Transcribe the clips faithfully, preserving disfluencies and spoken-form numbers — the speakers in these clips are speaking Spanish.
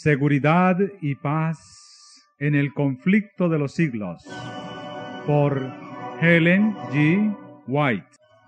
Seguridad y paz en el conflicto de los siglos, por Ellen G. White.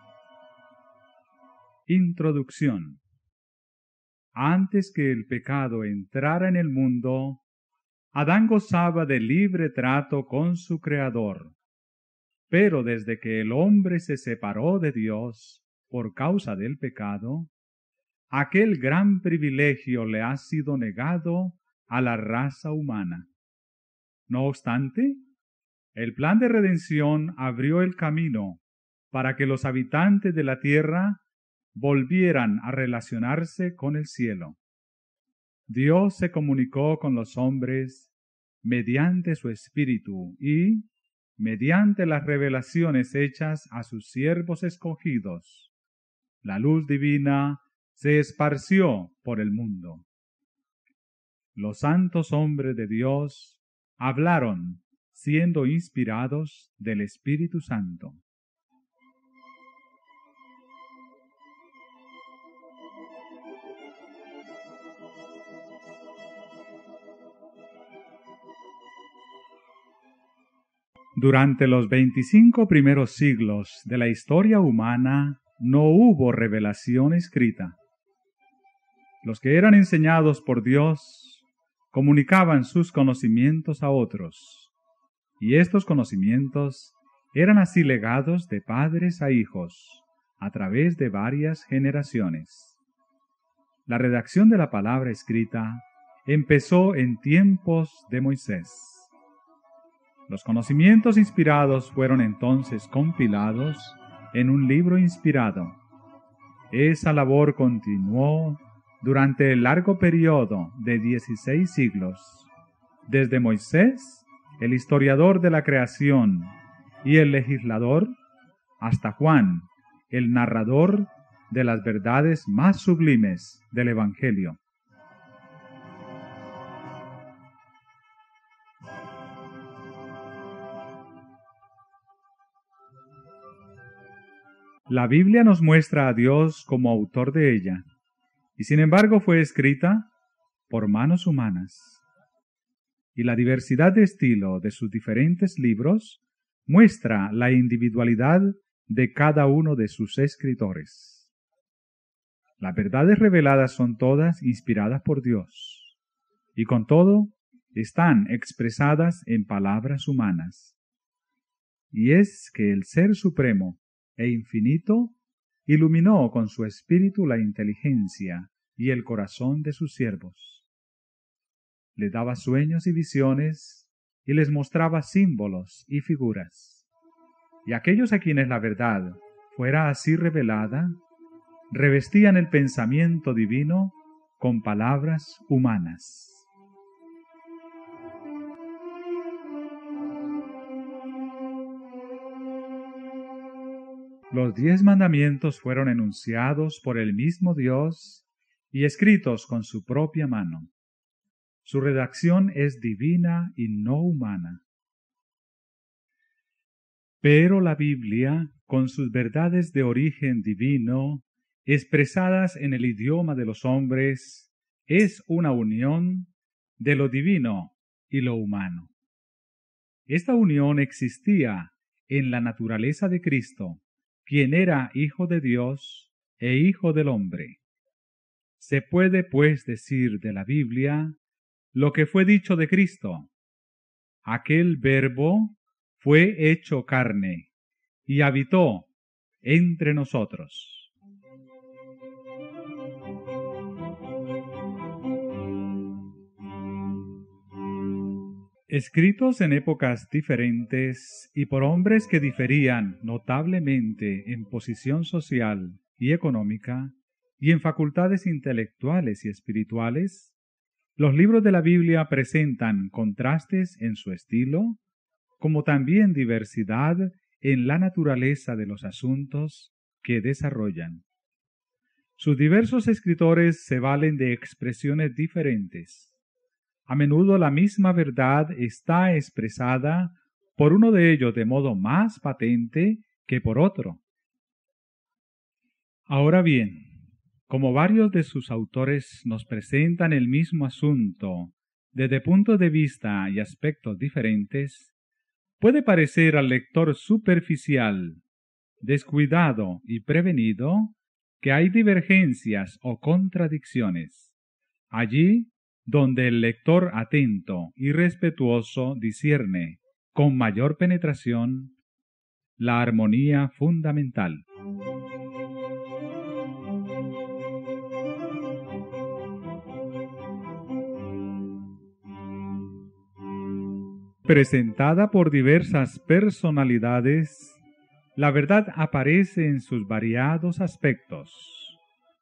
Introducción. Antes que el pecado entrara en el mundo, Adán gozaba de libre trato con su Creador. Pero desde que el hombre se separó de Dios por causa del pecado, aquel gran privilegio le ha sido negado a la raza humana. No obstante, el plan de redención abrió el camino para que los habitantes de la tierra volvieran a relacionarse con el cielo. Dios se comunicó con los hombres mediante su Espíritu y, mediante las revelaciones hechas a sus siervos escogidos, la luz divina se esparció por el mundo. Los santos hombres de Dios hablaron siendo inspirados del Espíritu Santo. Durante los veinticinco primeros siglos de la historia humana no hubo revelación escrita. Los que eran enseñados por Dios comunicaban sus conocimientos a otros, y estos conocimientos eran así legados de padres a hijos a través de varias generaciones. La redacción de la palabra escrita empezó en tiempos de Moisés. Los conocimientos inspirados fueron entonces compilados en un libro inspirado. Esa labor continuó durante el largo periodo de dieciséis siglos, desde Moisés, el historiador de la creación y el legislador, hasta Juan, el narrador de las verdades más sublimes del Evangelio. La Biblia nos muestra a Dios como autor de ella, y sin embargo fue escrita por manos humanas. Y la diversidad de estilo de sus diferentes libros muestra la individualidad de cada uno de sus escritores. Las verdades reveladas son todas inspiradas por Dios, y con todo están expresadas en palabras humanas. Y es que el Ser Supremo e infinito iluminó con su espíritu la inteligencia y el corazón de sus siervos. Les daba sueños y visiones y les mostraba símbolos y figuras. Y aquellos a quienes la verdad fuera así revelada, revestían el pensamiento divino con palabras humanas. Los diez mandamientos fueron enunciados por el mismo Dios y escritos con su propia mano. Su redacción es divina y no humana. Pero la Biblia, con sus verdades de origen divino, expresadas en el idioma de los hombres, es una unión de lo divino y lo humano. Esta unión existía en la naturaleza de Cristo, quien era Hijo de Dios e Hijo del hombre. Se puede, pues, decir de la Biblia lo que fue dicho de Cristo. Aquel Verbo fue hecho carne y habitó entre nosotros. Escritos en épocas diferentes y por hombres que diferían notablemente en posición social y económica y en facultades intelectuales y espirituales, los libros de la Biblia presentan contrastes en su estilo, como también diversidad en la naturaleza de los asuntos que desarrollan. Sus diversos escritores se valen de expresiones diferentes. A menudo la misma verdad está expresada por uno de ellos de modo más patente que por otro. Ahora bien, Como varios de sus autores nos presentan el mismo asunto desde puntos de vista y aspectos diferentes, puede parecer al lector superficial, descuidado y prevenido que hay divergencias o contradicciones. Allí donde el lector atento y respetuoso discierne con mayor penetración la armonía fundamental. Presentada por diversas personalidades, la verdad aparece en sus variados aspectos.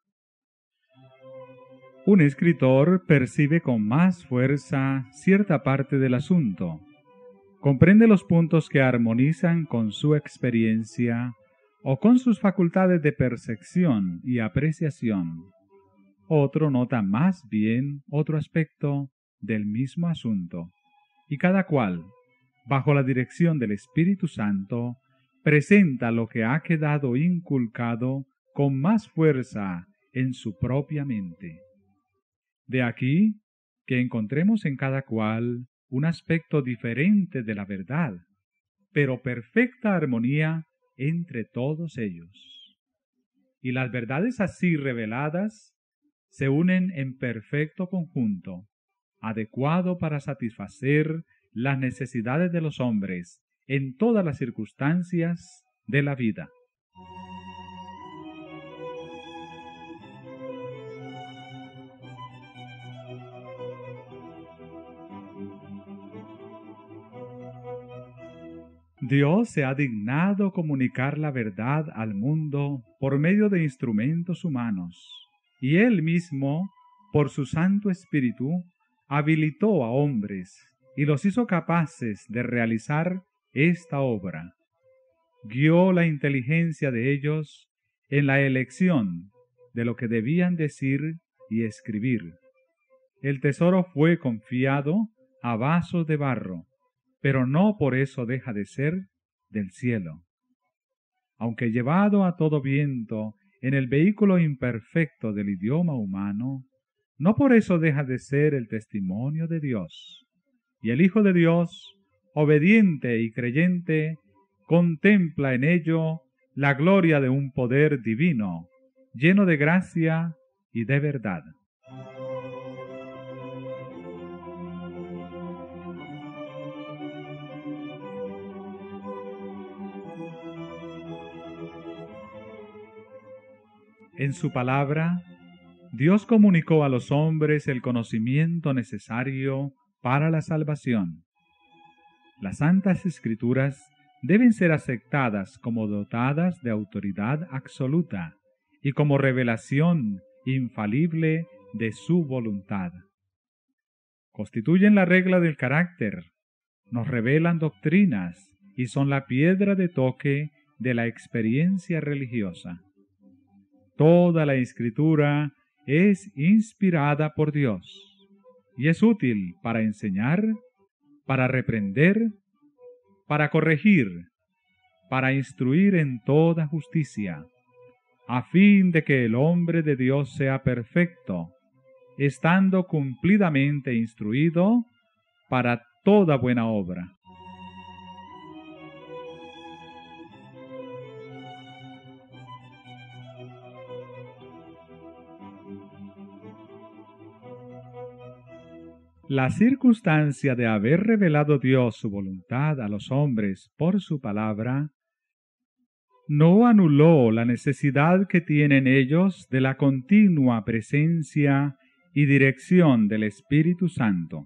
Un escritor percibe con más fuerza cierta parte del asunto, comprende los puntos que armonizan con su experiencia o con sus facultades de percepción y apreciación. Otro nota más bien otro aspecto del mismo asunto, y cada cual, bajo la dirección del Espíritu Santo, presenta lo que ha quedado inculcado con más fuerza en su propia mente. De aquí que encontremos en cada cual un aspecto diferente de la verdad, pero perfecta armonía entre todos ellos. Y las verdades así reveladas se unen en perfecto conjunto, adecuado para satisfacer las necesidades de los hombres en todas las circunstancias de la vida. Dios se ha dignado comunicar la verdad al mundo por medio de instrumentos humanos, y Él mismo, por su Santo Espíritu, habilitó a hombres y los hizo capaces de realizar esta obra. Guió la inteligencia de ellos en la elección de lo que debían decir y escribir. El tesoro fue confiado a vasos de barro, pero no por eso deja de ser del cielo. Aunque llevado a todo viento en el vehículo imperfecto del idioma humano, no por eso deja de ser el testimonio de Dios. Y el Hijo de Dios, obediente y creyente, contempla en ello la gloria de un poder divino, lleno de gracia y de verdad. En su palabra, Dios comunicó a los hombres el conocimiento necesario para la salvación. Las Santas Escrituras deben ser aceptadas como dotadas de autoridad absoluta y como revelación infalible de su voluntad. Constituyen la regla del carácter, nos revelan doctrinas y son la piedra de toque de la experiencia religiosa. Toda la Escritura es inspirada por Dios y es útil para enseñar, para reprender, para corregir, para instruir en toda justicia, a fin de que el hombre de Dios sea perfecto, estando cumplidamente instruido para toda buena obra. La circunstancia de haber revelado Dios su voluntad a los hombres por su palabra no anuló la necesidad que tienen ellos de la continua presencia y dirección del Espíritu Santo.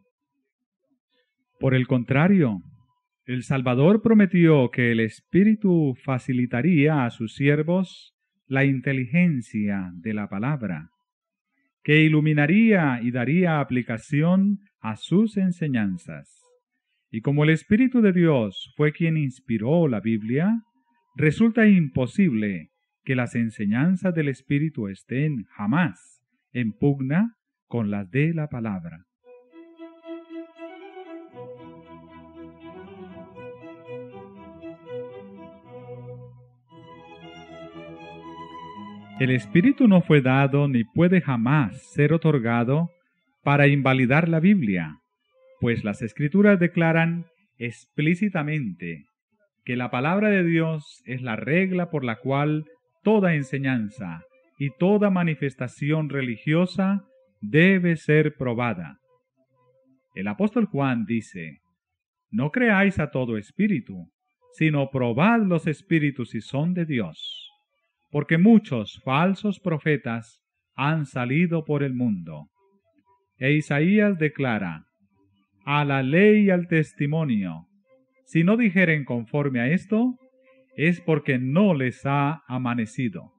Por el contrario, el Salvador prometió que el Espíritu facilitaría a sus siervos la inteligencia de la palabra, que iluminaría y daría aplicación a sus enseñanzas. Y como el Espíritu de Dios fue quien inspiró la Biblia, resulta imposible que las enseñanzas del Espíritu estén jamás en pugna con las de la palabra. El Espíritu no fue dado ni puede jamás ser otorgado para invalidar la Biblia, pues las Escrituras declaran explícitamente que la palabra de Dios es la regla por la cual toda enseñanza y toda manifestación religiosa debe ser probada. El apóstol Juan dice: no creáis a todo espíritu, sino probad los espíritus si son de Dios, porque muchos falsos profetas han salido por el mundo. E Isaías declara: a la ley y al testimonio, si no dijeren conforme a esto, es porque no les ha amanecido.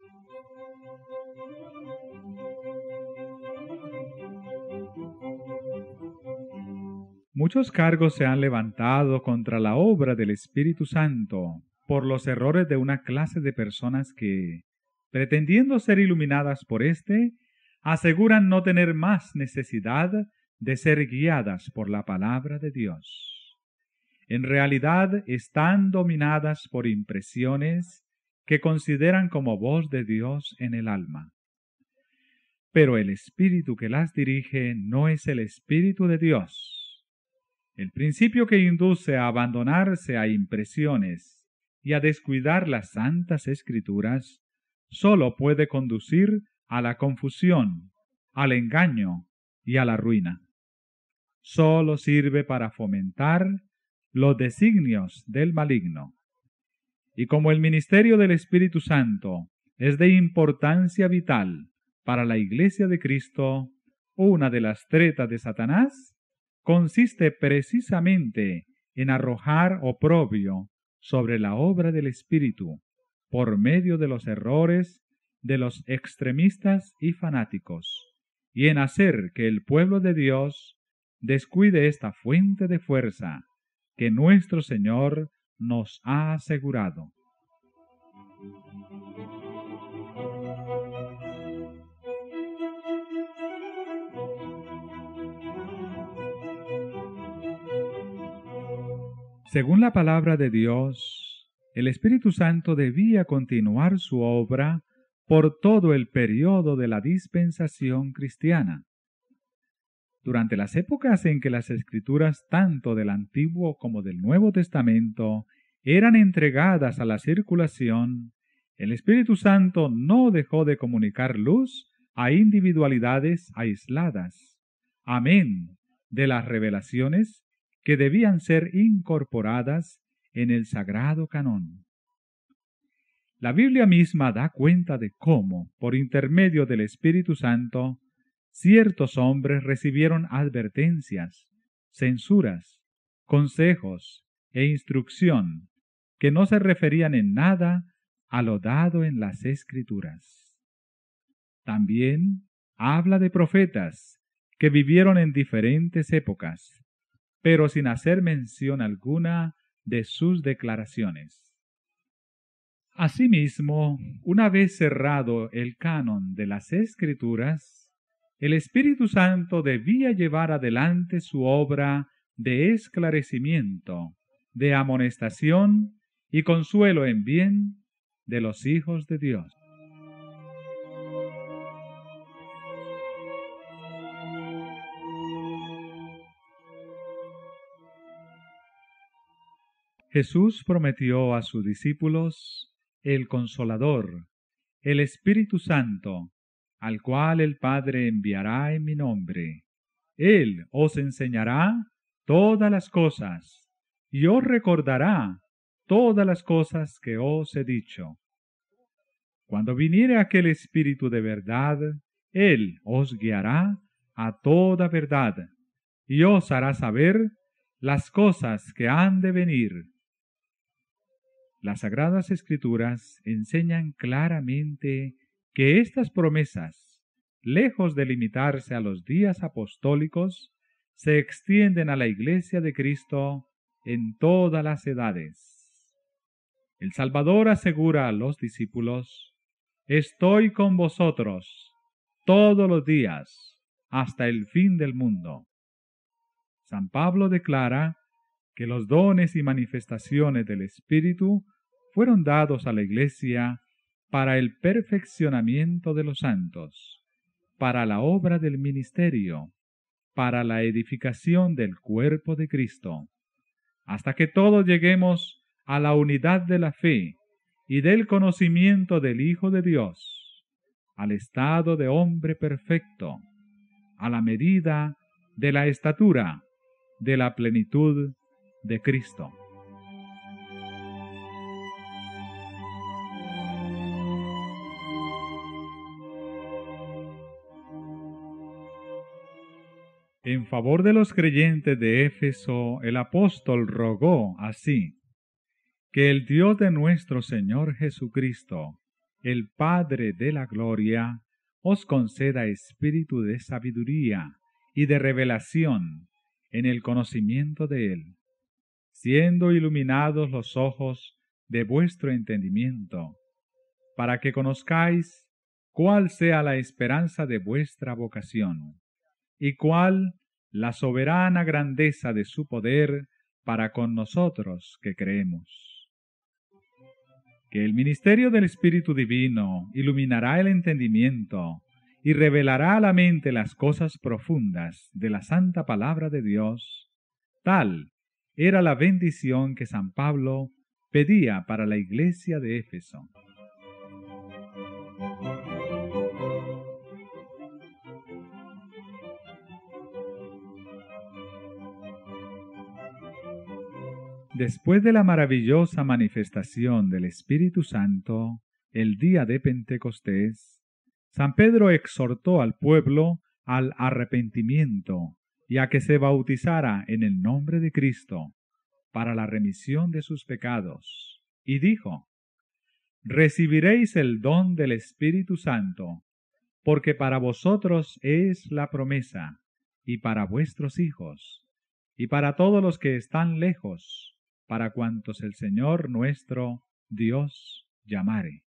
Muchos cargos se han levantado contra la obra del Espíritu Santo por los errores de una clase de personas que, pretendiendo ser iluminadas por éste, aseguran no tener más necesidad de ser guiadas por la palabra de Dios. En realidad están dominadas por impresiones que consideran como voz de Dios en el alma. Pero el espíritu que las dirige no es el Espíritu de Dios. El principio que induce a abandonarse a impresiones y a descuidar las santas Escrituras sólo puede conducir a la confusión, al engaño y a la ruina. Sólo sirve para fomentar los designios del maligno. Y como el ministerio del Espíritu Santo es de importancia vital para la Iglesia de Cristo, una de las tretas de Satanás consiste precisamente en arrojar oprobio sobre la obra del Espíritu por medio de los errores de los extremistas y fanáticos, y en hacer que el pueblo de Dios descuide esta fuente de fuerza que nuestro Señor nos ha asegurado. Según la palabra de Dios, el Espíritu Santo debía continuar su obra por todo el periodo de la dispensación cristiana. Durante las épocas en que las Escrituras tanto del Antiguo como del Nuevo Testamento eran entregadas a la circulación, el Espíritu Santo no dejó de comunicar luz a individualidades aisladas, amén de las revelaciones que debían ser incorporadas en el sagrado canón. La Biblia misma da cuenta de cómo, por intermedio del Espíritu Santo, ciertos hombres recibieron advertencias, censuras, consejos e instrucción que no se referían en nada a lo dado en las Escrituras. También habla de profetas que vivieron en diferentes épocas, pero sin hacer mención alguna de sus declaraciones. Asimismo, una vez cerrado el canon de las Escrituras, el Espíritu Santo debía llevar adelante su obra de esclarecimiento, de amonestación y consuelo en bien de los hijos de Dios. Jesús prometió a sus discípulos el Consolador, el Espíritu Santo, al cual el Padre enviará en mi nombre. Él os enseñará todas las cosas y os recordará todas las cosas que os he dicho. Cuando viniere aquel Espíritu de verdad, Él os guiará a toda verdad y os hará saber las cosas que han de venir. Las Sagradas Escrituras enseñan claramente que estas promesas, lejos de limitarse a los días apostólicos, se extienden a la Iglesia de Cristo en todas las edades. El Salvador asegura a los discípulos: estoy con vosotros todos los días hasta el fin del mundo. San Pablo declara que los dones y manifestaciones del Espíritu fueron dados a la Iglesia para el perfeccionamiento de los santos, para la obra del ministerio, para la edificación del cuerpo de Cristo, hasta que todos lleguemos a la unidad de la fe y del conocimiento del Hijo de Dios, al estado de hombre perfecto, a la medida de la estatura de la plenitud de Cristo. En favor de los creyentes de Éfeso, el apóstol rogó así: que el Dios de nuestro Señor Jesucristo, el Padre de la gloria, os conceda espíritu de sabiduría y de revelación en el conocimiento de Él, siendo iluminados los ojos de vuestro entendimiento, para que conozcáis cuál sea la esperanza de vuestra vocación, y cuál la soberana grandeza de su poder para con nosotros que creemos. Que el ministerio del Espíritu Divino iluminará el entendimiento y revelará a la mente las cosas profundas de la santa palabra de Dios. Tal era la bendición que San Pablo pedía para la iglesia de Éfeso. Después de la maravillosa manifestación del Espíritu Santo, el día de Pentecostés, San Pedro exhortó al pueblo al arrepentimiento y a que se bautizara en el nombre de Cristo para la remisión de sus pecados, y dijo: recibiréis el don del Espíritu Santo, porque para vosotros es la promesa, y para vuestros hijos, y para todos los que están lejos, para cuantos el Señor nuestro Dios llamare.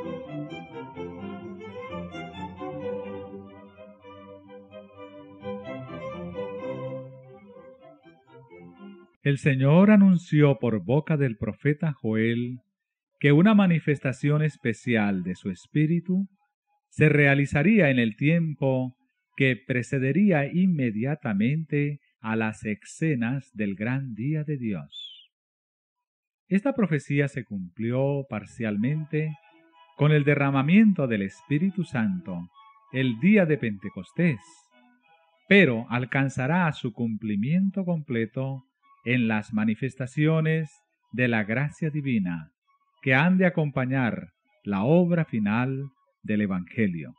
El Señor anunció por boca del profeta Joel que una manifestación especial de su Espíritu se realizaría en el tiempo que precedería inmediatamente a las escenas del gran día de Dios. Esta profecía se cumplió parcialmente con el derramamiento del Espíritu Santo el día de Pentecostés, pero alcanzará su cumplimiento completo en las manifestaciones de la gracia divina que han de acompañar la obra final del Evangelio.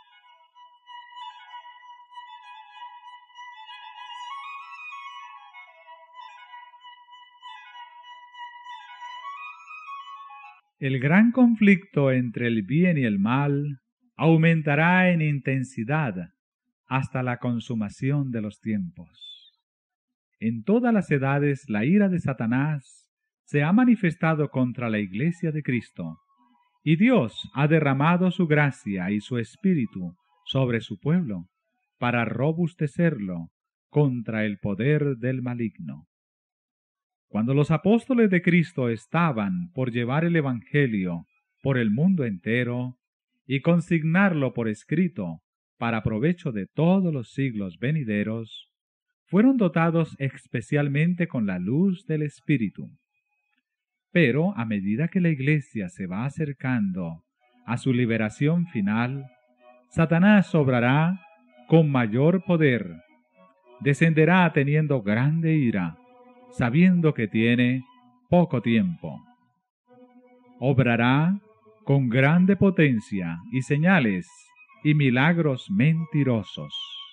El gran conflicto entre el bien y el mal aumentará en intensidad hasta la consumación de los tiempos. En todas las edades la ira de Satanás se ha manifestado contra la Iglesia de Cristo, y Dios ha derramado su gracia y su Espíritu sobre su pueblo para robustecerlo contra el poder del maligno. Cuando los apóstoles de Cristo estaban por llevar el Evangelio por el mundo entero y consignarlo por escrito para provecho de todos los siglos venideros, fueron dotados especialmente con la luz del Espíritu. Pero a medida que la Iglesia se va acercando a su liberación final, Satanás obrará con mayor poder, descenderá teniendo grande ira, sabiendo que tiene poco tiempo. Obrará con grande potencia y señales y milagros mentirosos.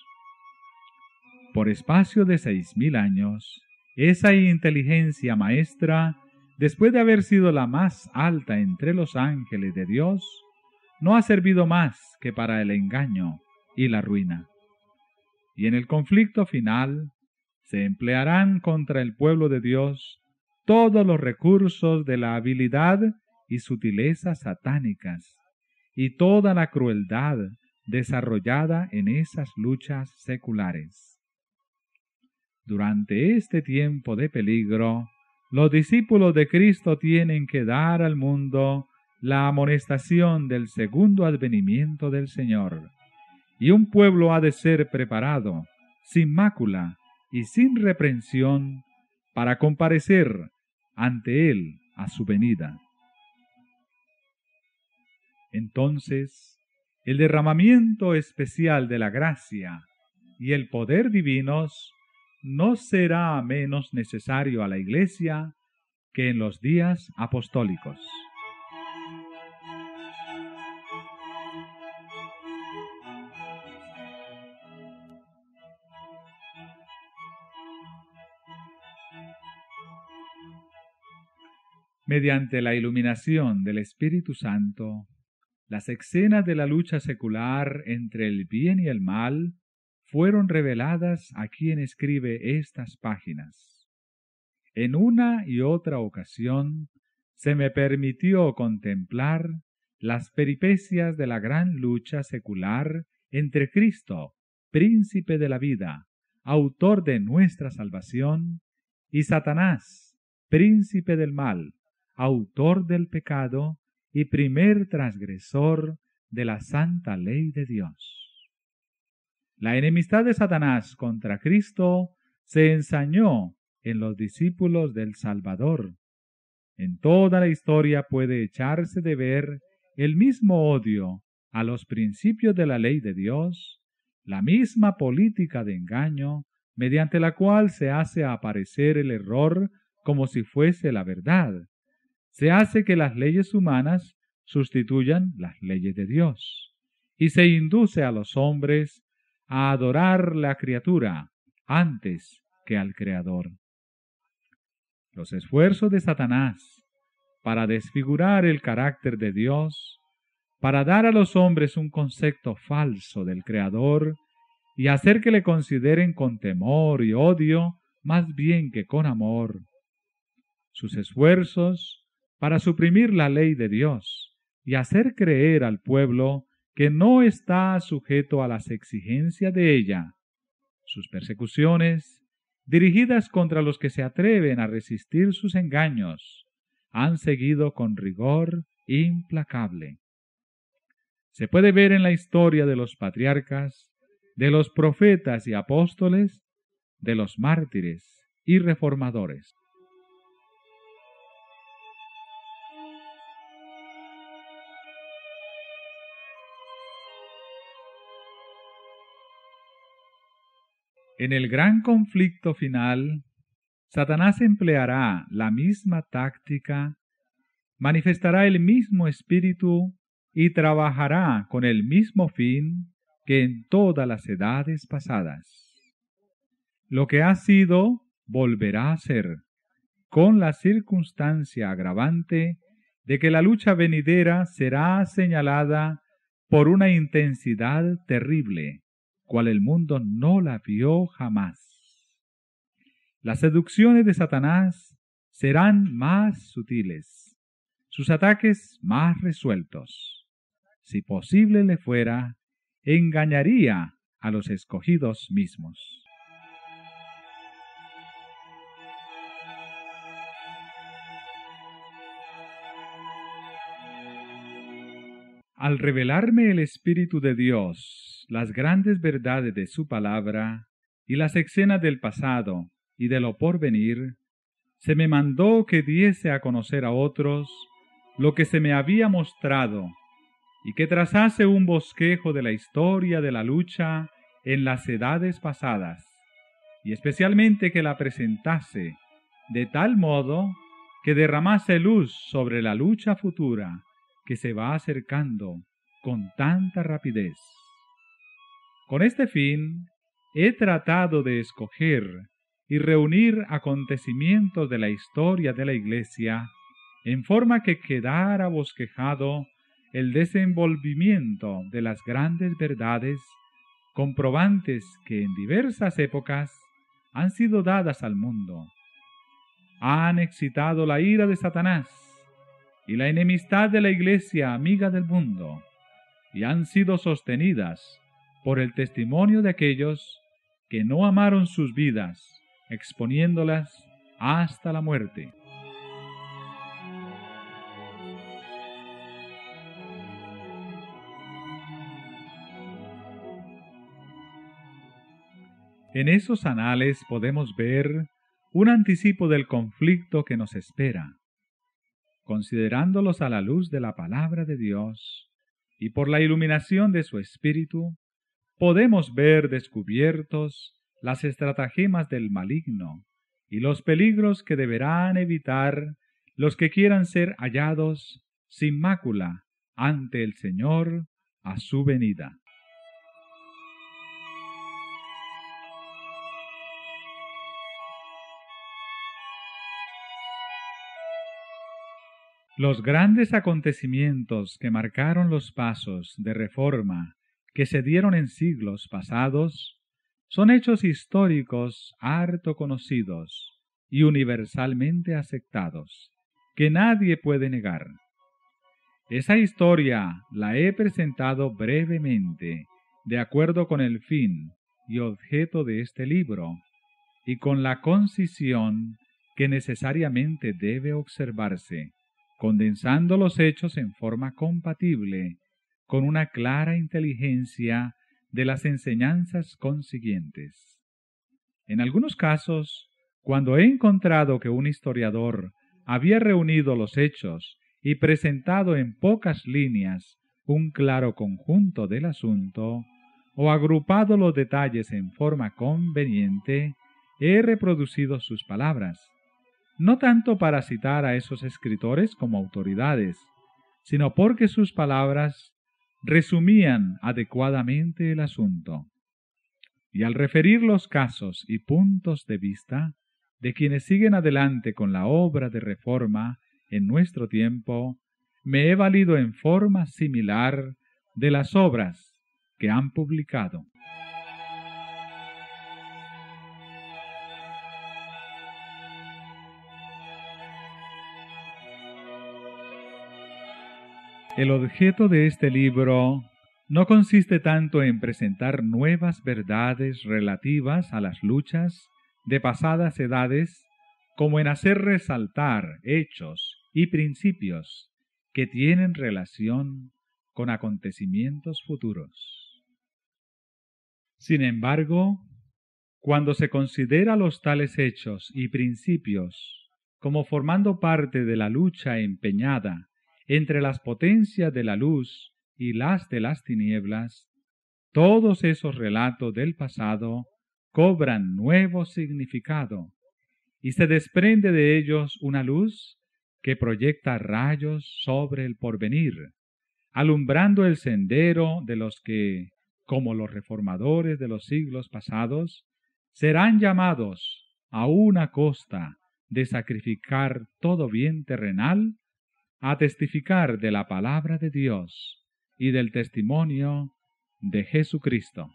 Por espacio de seis mil años, esa inteligencia maestra, después de haber sido la más alta entre los ángeles de Dios, no ha servido más que para el engaño y la ruina. Y en el conflicto final, se emplearán contra el pueblo de Dios todos los recursos de la habilidad y sutilezas satánicas, y toda la crueldad desarrollada en esas luchas seculares. Durante este tiempo de peligro, los discípulos de Cristo tienen que dar al mundo la amonestación del segundo advenimiento del Señor, y un pueblo ha de ser preparado, sin mácula y sin reprensión, para comparecer ante Él a su venida. Entonces, el derramamiento especial de la gracia y el poder divinos no será menos necesario a la Iglesia que en los días apostólicos. Mediante la iluminación del Espíritu Santo, las escenas de la lucha secular entre el bien y el mal fueron reveladas a quien escribe estas páginas. En una y otra ocasión se me permitió contemplar las peripecias de la gran lucha secular entre Cristo, príncipe de la vida, autor de nuestra salvación, y Satanás, príncipe del mal, autor del pecado y primer transgresor de la santa ley de Dios. La enemistad de Satanás contra Cristo se ensañó en los discípulos del Salvador. En toda la historia puede echarse de ver el mismo odio a los principios de la ley de Dios, la misma política de engaño mediante la cual se hace aparecer el error como si fuese la verdad. Se hace que las leyes humanas sustituyan las leyes de Dios, y se induce a los hombres a adorar la criatura antes que al Creador. Los esfuerzos de Satanás para desfigurar el carácter de Dios, para dar a los hombres un concepto falso del Creador y hacer que le consideren con temor y odio más bien que con amor. Sus esfuerzos para suprimir la ley de Dios y hacer creer al pueblo que no está sujeto a las exigencias de ella. Sus persecuciones, dirigidas contra los que se atreven a resistir sus engaños, han seguido con rigor implacable. Se puede ver en la historia de los patriarcas, de los profetas y apóstoles, de los mártires y reformadores. En el gran conflicto final, Satanás empleará la misma táctica, manifestará el mismo espíritu y trabajará con el mismo fin que en todas las edades pasadas. Lo que ha sido, volverá a ser, con la circunstancia agravante de que la lucha venidera será señalada por una intensidad terrible, cual el mundo no la vio jamás. Las seducciones de Satanás serán más sutiles, sus ataques más resueltos. Si posible le fuera, engañaría a los escogidos mismos. Al revelarme el Espíritu de Dios las grandes verdades de su palabra y las escenas del pasado y de lo porvenir, se me mandó que diese a conocer a otros lo que se me había mostrado y que trazase un bosquejo de la historia de la lucha en las edades pasadas, y especialmente que la presentase de tal modo que derramase luz sobre la lucha futura que se va acercando con tanta rapidez. Con este fin, he tratado de escoger y reunir acontecimientos de la historia de la Iglesia en forma que quedara bosquejado el desenvolvimiento de las grandes verdades comprobantes que en diversas épocas han sido dadas al mundo. Han excitado la ira de Satanás y la enemistad de la Iglesia amiga del mundo, y han sido sostenidas por el testimonio de aquellos que no amaron sus vidas, exponiéndolas hasta la muerte. En esos anales podemos ver un anticipo del conflicto que nos espera. Considerándolos a la luz de la palabra de Dios y por la iluminación de su Espíritu, podemos ver descubiertos las estratagemas del maligno y los peligros que deberán evitar los que quieran ser hallados sin mácula ante el Señor a su venida. Los grandes acontecimientos que marcaron los pasos de reforma que se dieron en siglos pasados son hechos históricos harto conocidos y universalmente aceptados, que nadie puede negar. Esa historia la he presentado brevemente, de acuerdo con el fin y objeto de este libro, y con la concisión que necesariamente debe observarse, condensando los hechos en forma compatible con una clara inteligencia de las enseñanzas consiguientes. En algunos casos, cuando he encontrado que un historiador había reunido los hechos y presentado en pocas líneas un claro conjunto del asunto, o agrupado los detalles en forma conveniente, he reproducido sus palabras, no tanto para citar a esos escritores como autoridades, sino porque sus palabras resumían adecuadamente el asunto. Y al referir los casos y puntos de vista de quienes siguen adelante con la obra de reforma en nuestro tiempo, me he valido en forma similar de las obras que han publicado. El objeto de este libro no consiste tanto en presentar nuevas verdades relativas a las luchas de pasadas edades, como en hacer resaltar hechos y principios que tienen relación con acontecimientos futuros. Sin embargo, cuando se considera los tales hechos y principios como formando parte de la lucha empeñada entre las potencias de la luz y las de las tinieblas, todos esos relatos del pasado cobran nuevo significado, y se desprende de ellos una luz que proyecta rayos sobre el porvenir, alumbrando el sendero de los que, como los reformadores de los siglos pasados, serán llamados a una costa de sacrificar todo bien terrenal, a testificar de la palabra de Dios y del testimonio de Jesucristo.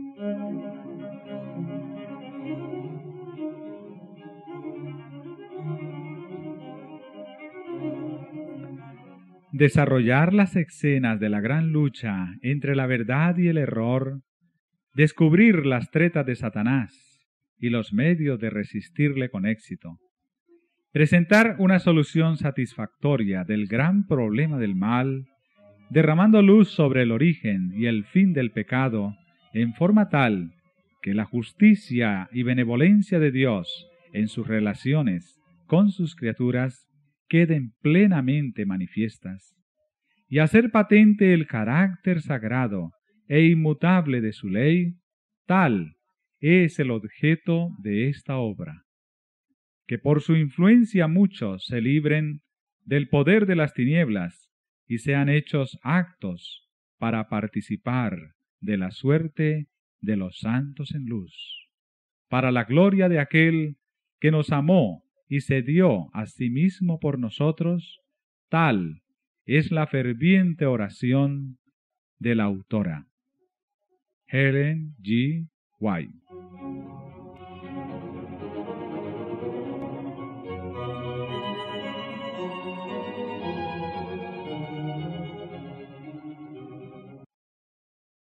Desarrollar las escenas de la gran lucha entre la verdad y el error, descubrir las tretas de Satanás y los medios de resistirle con éxito, presentar una solución satisfactoria del gran problema del mal, derramando luz sobre el origen y el fin del pecado en forma tal que la justicia y benevolencia de Dios en sus relaciones con sus criaturas queden plenamente manifiestas, y hacer patente el carácter sagrado e inmutable de su ley, tal es el objeto de esta obra. Que por su influencia muchos se libren del poder de las tinieblas y sean hechos actos para participar de la suerte de los santos en luz, para la gloria de aquel que nos amó y se dio a sí mismo por nosotros. Tal es la ferviente oración de la autora, Ellen G. White.